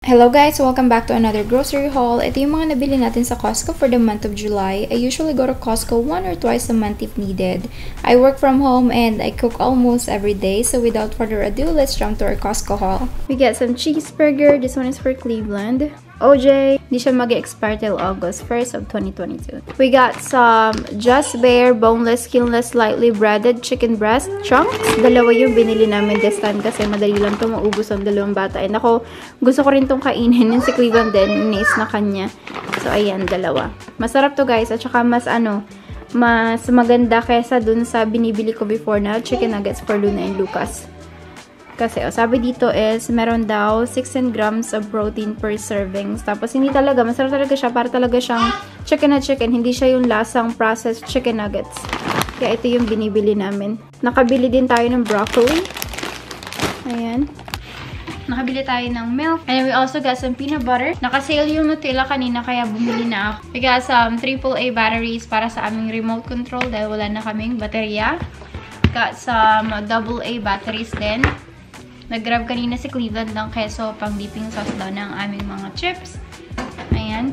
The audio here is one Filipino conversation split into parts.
Hello guys! Welcome back to another grocery haul. Ito yung mga nabili natin sa Costco for the month of July. I usually go to Costco 1 or twice a month if needed. I work from home and I cook almost every day. So without further ado, let's jump to our Costco haul. We get some cheeseburger. This one is for Cleveland. OJ, hindi siya mag-expire till August 1st of 2022. We got some Just Bare boneless, skinless, lightly breaded chicken breast chunks. Dalawa yung binili namin this time kasi madali lang ito maubos ang dalawang bata. And ako, gusto ko rin itong kainin. Yung si Cleveland din, inis na kanya. So, ayan, dalawa. Masarap to guys. At saka mas maganda kesa dun sa binibili ko before na chicken nuggets for Luna and Lucas. Kasi, sabi dito is, meron daw 16 grams of protein per servings. Tapos, hindi talaga, masarap talaga siya. Para talaga siyang chicken na chicken. Hindi siya yung lasang processed chicken nuggets. Kaya, ito yung binibili namin. Nakabili din tayo ng broccoli. Ayan. Nakabili tayo ng milk. And we also got some peanut butter. Nakasale yung Nutella kanina, kaya bumili na ako. We got some AAA batteries para sa aming remote control dahil wala na kaming baterya. Got some AA batteries din. Nag-grab kanina si Cleveland ng keso pang dipping sauce daw ng aming mga chips. Ayan.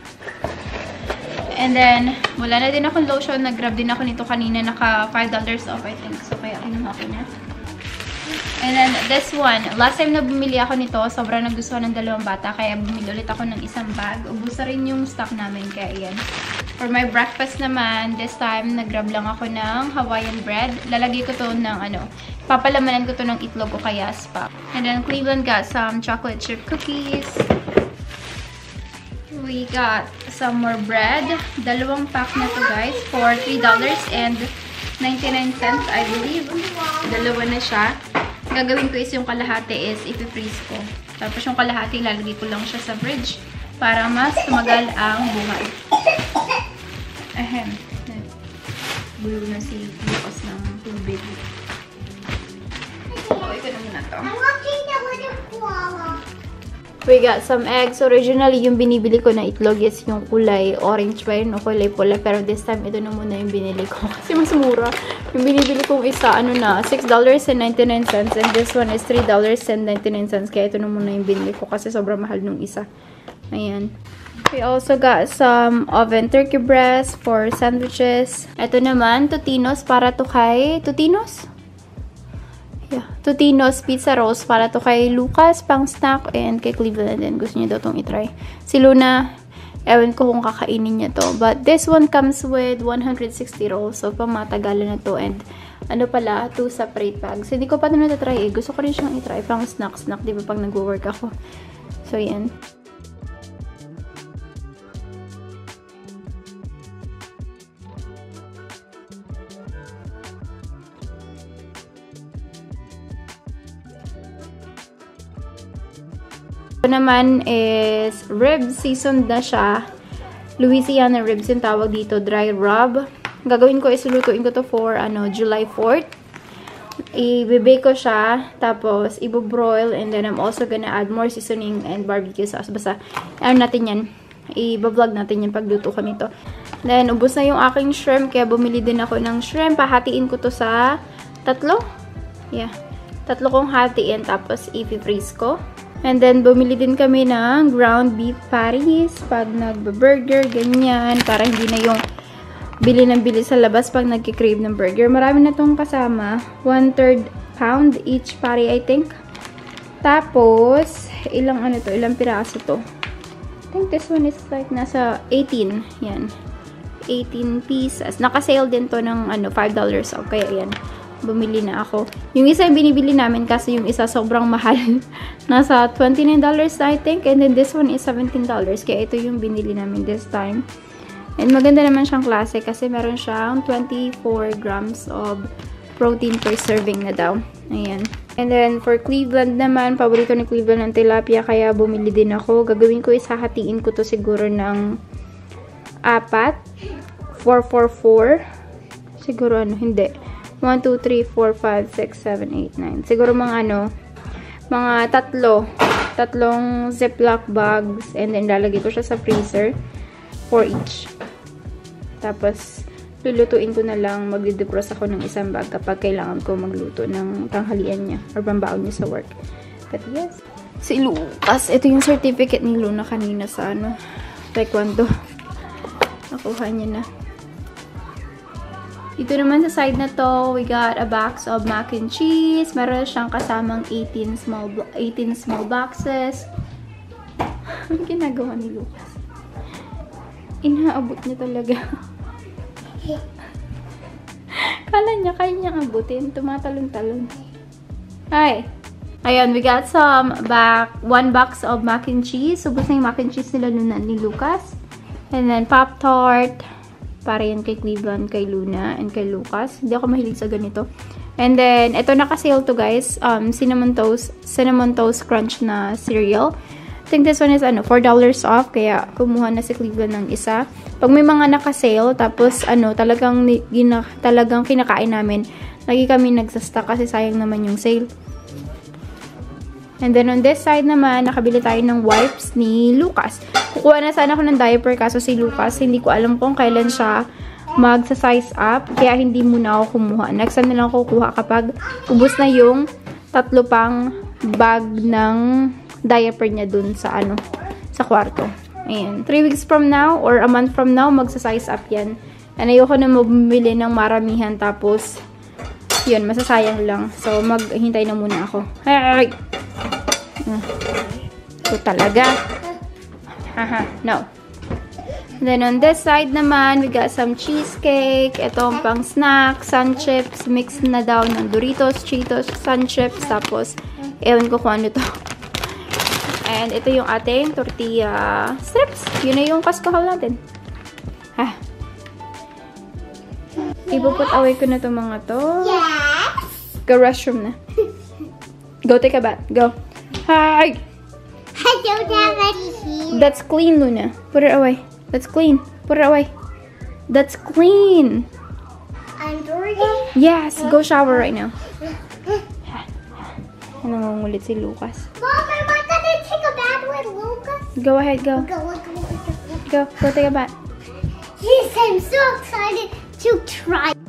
And then, wala na din akong lotion. Nag-grab din ako nito kanina. Naka $5 off, I think. So, kaya kinuha ko na. And then, this one. Last time na bumili ako nito, sobrang nagustuhan ng dalawang bata. Kaya bumili ulit ako ng isang bag. Ubus na rin yung stock namin. Kaya, ayan. For my breakfast naman, this time, nag-grab lang ako ng Hawaiian bread. Lalagay ko to ng papalamanan ko to ng itlog o kaya spam. And then, Cleveland got some chocolate chip cookies. We got some more bread. Dalawang pack na to guys for $3.99, I believe. Dalawa na siya. Gagawin ko is yung kalahati is ipi-freeze ko. Tapos yung kalahati, lalagay ko lang siya sa fridge para mas tumagal ang buhay. Ahem. Gulo na si Lucas ng tubig. Ito na muna to. We got some eggs. Originally, yung binibili ko na itlog is yung kulay orange pa yun o kulay pula. Pero this time, ito na muna yung binili ko. Kasi mas mura. Yung binibili kong isa, $6.99 and this one is $3.99. Kaya ito na muna yung binili ko kasi sobrang mahal nung isa. Ayan. We also got some oven turkey breast for sandwiches. Ito naman, Totino's para to kay Totino's? Yeah, Totino's pizza rolls para to kay Lucas, pang snack, and kay Cleveland din. Gusto niya daw itong itry. Si Luna, ewan ko kung kakainin niya to. But this one comes with 160 rolls. So, pamatagalan na to. And, 2 separate bags. Hindi ko pa ito natatry eh. Gusto ko rin siyang itry. Pang snack, di ba pag nag-work ako. So, yan. Ito naman is ribs. Seasoned na siya. Louisiana ribs yung tawag dito. Dry rub. Gagawin ko is lutuin ko to for July 4th. I-bake ko siya. Tapos, i-broil. And then, I'm also gonna add more seasoning and barbecue sauce. Basta, natin yan. I-vlog natin yan pagluto ko nito. Then, ubos na yung aking shrimp. Kaya, bumili din ako ng shrimp. Pahatiin ko to sa 3. Yeah. 3 kong hatiin. Tapos, i-freeze ko. And then, bumili din kami ng ground beef patties pag nagba-burger, ganyan. Para hindi na yung bili ng bili sa labas pag nagkikrave ng burger. Marami na itong kasama. 1/3 pound each patty, I think. Tapos, ilang piraso to? I think this one is like nasa 18. Yan. 18 pieces. Naka-sale din to ng $5 off. Kaya yan. Bumili na ako. Yung isa yung binibili namin kasi yung isa sobrang mahal. Nasa $29 I think. And then this one is $17. Kaya ito yung binili namin this time. And maganda naman siyang klase kasi meron siyang 24 grams of protein per serving na daw. Ayan. And then for Cleveland naman, paborito ni Cleveland ng tilapia kaya bumili din ako. Gagawin ko is hahatiin ko to siguro ng 4. 4, 4, 4. Siguro hindi. 1, 2, 3, 4, 5, 6, 7, 8, 9. Siguro mga mga 3 Ziploc bags. And then, lalagay ko siya sa freezer. 4 each. Tapos, lulutuin ko na lang. Magdi-defrost ako ng isang bag kapag kailangan ko magluto ng tanghalian niya. Or pambaon niya sa work. But yes. Si Lucas. Ito yung certificate ni Luna kanina sa ano, taekwondo. Nakuha niya na. Dito naman sa side na to, we got a box of mac and cheese. Meron siyang kasamang 18 small boxes. Ang ginagawa ni Lucas? Inaabot niya talaga. Kala niya, kaya niyang abutin. Tumatalon-talon. Hi! Ayun, we got one box of mac and cheese. Subos na yung mac and cheese nila Luna ni Lucas. And then, Pop-Tart. Para yan kay Cleveland, kay Luna, and kay Lucas. Hindi ako mahilig sa ganito. And then, ito naka-sale to guys. Cinnamon Toast Crunch na cereal. I think this one is $4 off. Kaya, kumuha na si Cleveland ng isa. Pag may mga naka-sale, tapos talagang kinakain namin, lagi kami nagsastock kasi sayang naman yung sale. And then, on this side naman, nakabili tayo ng wipes ni Lucas. Kukuha na sana ako ng diaper, kaso si Lucas, hindi ko alam kung kailan siya magsa-size up. Kaya, hindi muna ako kumuha. Next time na lang ako kukuha kapag ubos na yung 3 pang bag ng diaper niya dun sa, sa kwarto. Ayan. 3 weeks from now, or a month from now, magsa-size up yan. And ayoko na mabumili ng maramihan, tapos, yun, masasayang lang. So, maghintay na muna ako. Hey! Ito talaga. Haha, no. Then on this side naman, we got some cheesecake. Ito pang snack, sun chips. Mix na daw ng Doritos, Cheetos, sun chips. Tapos, ewan ko kung ano to. And ito yung ating tortilla strips. Yun na yung Costco haul natin. Ha. Ipuput away ko na to mga to. Go restroom na. Go take a bath. Go. Hi! I don't have any here. That's clean, Luna. Put it away. That's clean. Put it away. That's clean. I'm dirty? Yes. Go shower right now. Nangungulit si Lucas. Mom, am I gonna take a bath with Lucas? Go ahead, go. Go. Go take a bath. Yes, I'm so excited to try.